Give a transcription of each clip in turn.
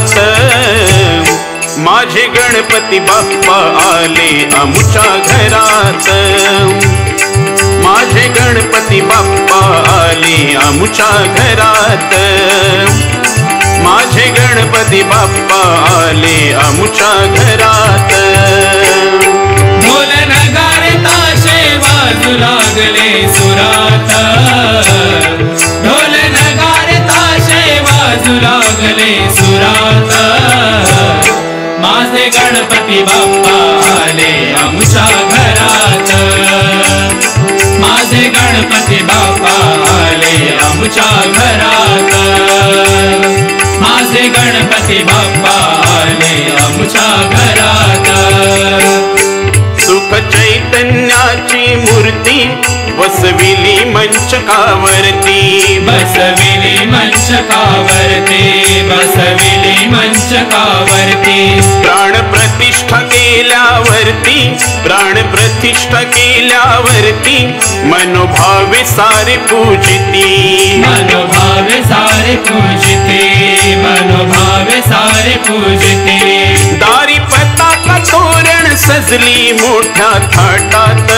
घरात, माझे गणपती बाप्पा आले आमच्या घरात, माझे गणपती बाप्पा आले आमच्या घरात, माझे गणपती बाप्पा आले आमच्या घरात। ढोल नगारे ताशे वाजू लागले सुरात, ढोल नगारे ताशे वाजू लागले सुरात, माझे गणपती बाप्पा आले आमच्या घरात, माझे गणपती बाप्पा आले आमच्या घरात, माझे गणपती बाप्पा आले आमच्या घरात। सुख चैतन्याची मूर्ती बसविली मंचकावरती, बसविली मंचकावरती, बसविली मंचकावरती, प्राण प्रतिष्ठा केल्यावरती, प्राण प्रतिष्ठा केल्यावरती, मनोभावे सारे पूजिती, मनोभावे सारे पूजिते, मनोभावे सारे पूजिते, दारी पताका तोरण सजली मोठ्या थाटात,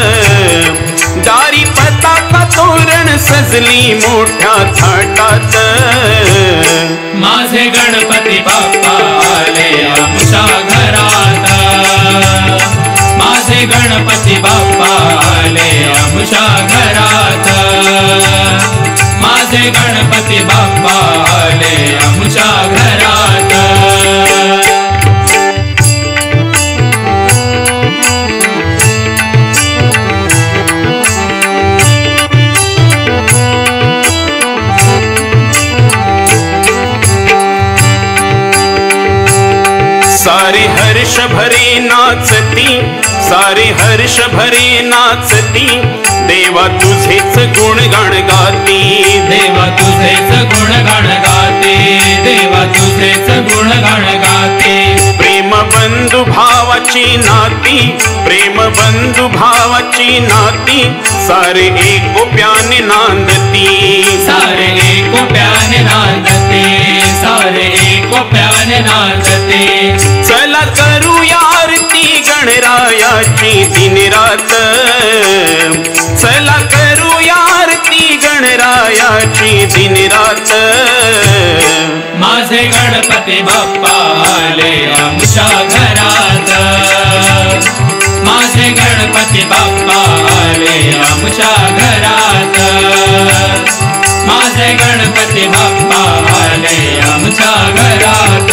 दारी पताका तोरण सजली मोठ्या थाटात, माझे गणपती बाप्पा आले आमच्या घरात, माझे गणपती बाप्पा आले आमच्या घरात, माझे गणपती बाप्पा आले आमच्या घरात। सारे हर्ष भरे नाचती, सारे हर्ष भरे नाचती, देवा तुझेच गुणगान गाती, देवा तुझेच गुणगान गाते, देवा तुझेच गुणगान गाते, प्रेम बंधु भावाची नाती, प्रेम बंधु भावाची नाती, सारे एकोप्याने नांदती, सारे एकोप्याने नांदते, सारे एकोप्याने नांदते, चला करूया आरती गणरायाची दिन रात, चला करूया आरती गणरायाची दिन रात, माझे गणपती बाप्पा आले आमच्या घरात, माझे गणपती बाप्पा आले आमच्या घरात, माझे गणपती बाप्पा आले आमच्या घरात।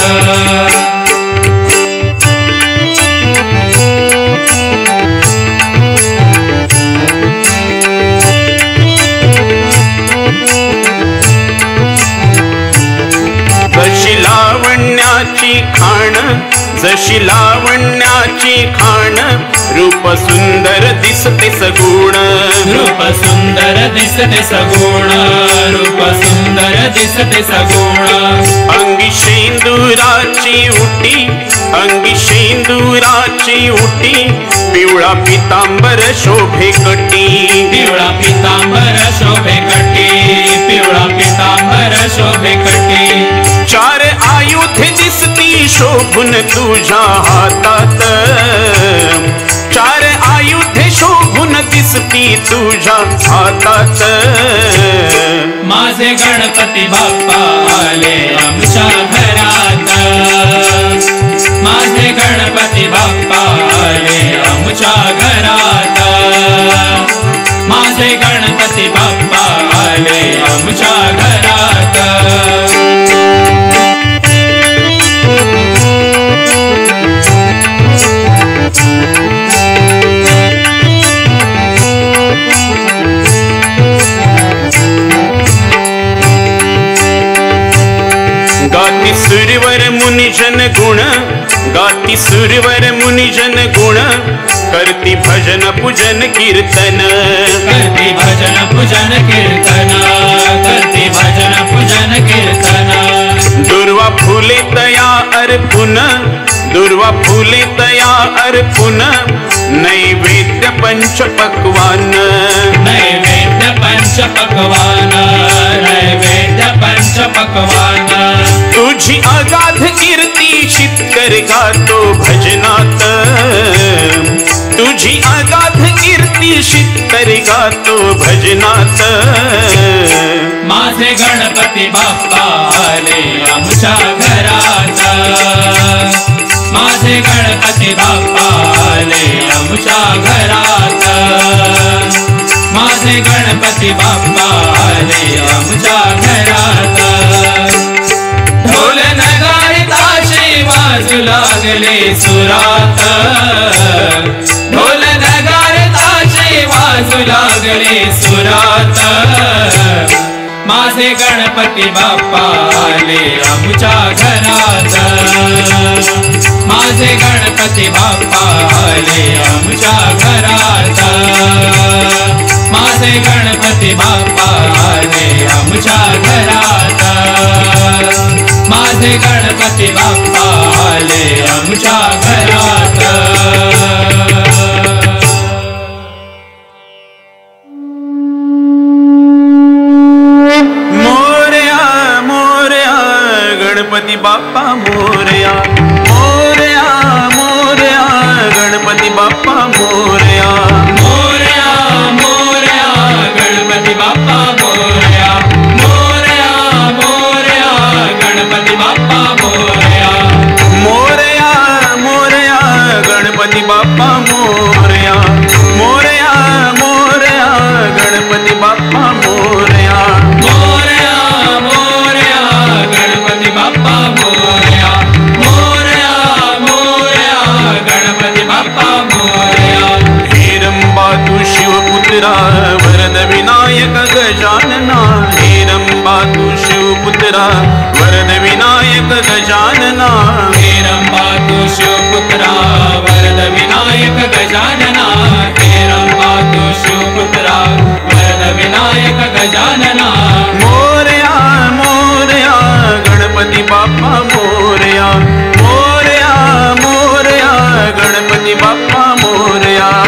जशी लावण्याची खाण, जशी लावण्याची खाण, रूप सुंदर दिसते सगुण, रूप सुंदर दिसते सगुण, रूप सुंदर दिसते सगुण, अंगी शेंदुराची उटी, अंगी शेंदुराची उटी, पिवळा पितांबर शोभे कटी, पिवळा पितांबर शोभे कटी, पिवळा पितांबर शोभे कटी, चार आयुध दिसती शोभून तुझ्या हातात, चार आयुध शोभून दिसती तुझ्या हातात, माझे गणपती बाप्पा आले आमच्या घरात, माझे गणपती बाप्पा आले आमच्या घरात, माझे गणपती बाप्पा आले आमच्या घरात। गाती सुरवर मुनिजन गुण, गाती सुरवर मुनिजन गुण, करती भजन पूजन कीर्तन, करती भजन पूजन कीर्तन, करती भजन पूजन कीर्तन, दुर्वा फुले तया अर्पुन, दुर्वा फुले तया अर्पुन, नैवेद्य पंच पक्वान, नैवेद्य पंच पक्वान, नैवेद्य पंच पक्वान, तुझी अगाध तर गातो भजनात, तुझी अगाध कीर्ती शीतर गातो भजनात. माझे गणपती बाप्पा आले आमच्या घरात, माझे गणपती बाप्पा आले आमच्या घरात, माझे गणपती बाप्पा आले आमच्या घरात. ढोल नगारे ताशे वाजू लागले सुरात, ढोल नगारे ताशे वाजू लागले सुरात. माझे गणपती बाप्पा आले आमच्या घरात, माझे गणपती बाप्पा आले आमच्या घरात, माझे गणपती बाप्पा आले आमच्या घरात, माझे गणपती बाप्पा आले आमच्या घरात. गणपती बाप्पा मोरया, मोरया मोरया गणपती बाप्पा मोरया. मोरया मोरया गणपती बाप्पा मोरया, मोरया मोरया गणपती बाप्पा मोरया. मोरया मोरया गणपती बाप्पा मोरया, मोरया मोरया गणपती बाप्पा मोरया. मोरया मोरया गणपती बाप्पा मोरया, मोरया मोरया गणपती बाप्पा मोरया. हेरंबा तू शिवपुत्रा वरद विनायक गजानना, हेरंबा तू शिवपुत्रा वरद विनायक गजानना. हेरंबा तू शिवपुत्रा वरद विनायक गजानना, हेरंबा तू शिवपुत्रा वरद विनायक गजानना. मोरया मोरया गणपती बाप्पा मोरया, मोरया मोरया गणपती बाप्पा मोरया.